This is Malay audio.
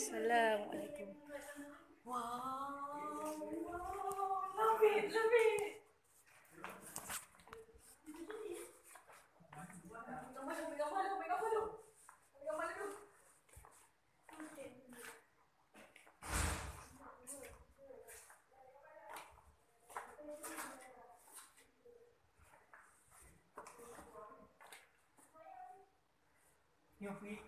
Assalamualaikum. Wow, wow, love it, love it. Ambil gambar dulu, ambil gambar dulu. Ambil gambar dulu. Yang